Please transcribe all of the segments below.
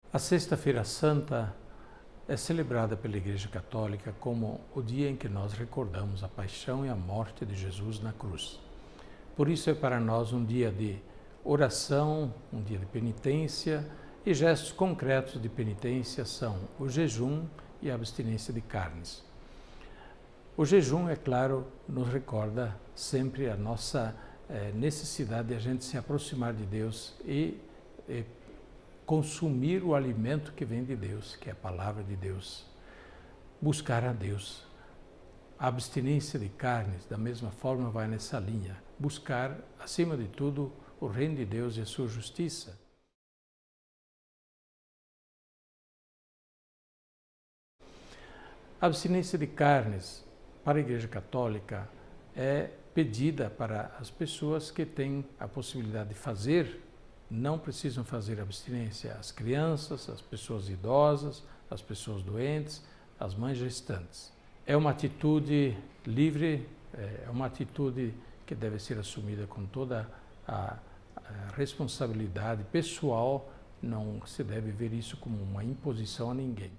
A Sexta-feira Santa é celebrada pela Igreja Católica como o dia em que nós recordamos a paixão e a morte de Jesus na cruz. Por isso é para nós um dia de oração, um dia de penitência, e gestos concretos de penitência são o jejum e a abstinência de carnes. O jejum, é claro, nos recorda sempre a nossa necessidade de a gente se aproximar de Deus e consumir o alimento que vem de Deus, que é a palavra de Deus. Buscar a Deus. A abstinência de carnes, da mesma forma, vai nessa linha. Buscar, acima de tudo, o reino de Deus e a sua justiça. A abstinência de carnes, para a Igreja Católica, é pedida para as pessoas que têm a possibilidade de fazer, não precisam fazer abstinência, as crianças, as pessoas idosas, as pessoas doentes, as mães gestantes. É uma atitude livre, é uma atitude que deve ser assumida com toda a responsabilidade pessoal, não se deve ver isso como uma imposição a ninguém.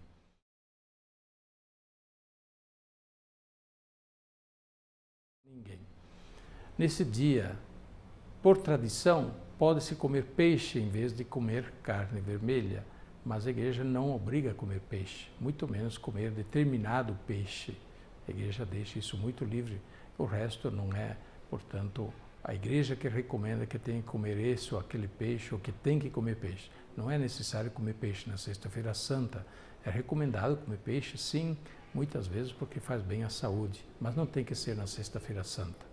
Nesse dia, por tradição, pode-se comer peixe em vez de comer carne vermelha, mas a Igreja não obriga a comer peixe, muito menos comer determinado peixe. A Igreja deixa isso muito livre, o resto não é, portanto, a Igreja que recomenda que tem que comer esse ou aquele peixe, ou que tem que comer peixe. Não é necessário comer peixe na Sexta-feira Santa. É recomendado comer peixe, sim, muitas vezes porque faz bem à saúde, mas não tem que ser na Sexta-feira Santa.